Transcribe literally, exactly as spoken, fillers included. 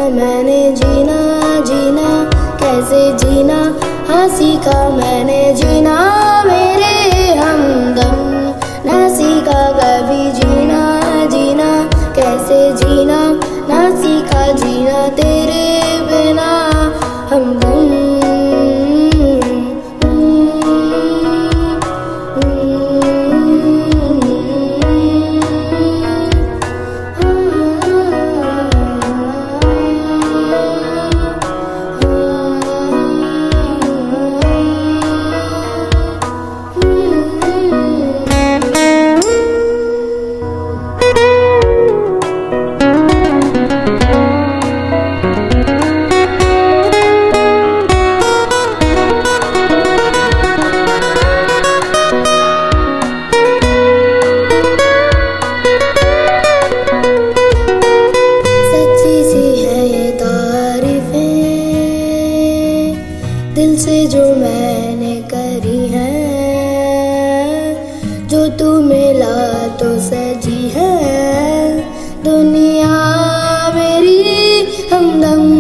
मैंने जीना जीना, कैसे जीना हाँ सीखा मैंने जीना। मेरे हमदम ना सीखा कभी जीना जीना, कैसे जीना ना सीखा जीना तेरे बिना हमदम। दिल से जो मैंने करी है, जो तू मिला तो सजी है दुनिया मेरी हमदम।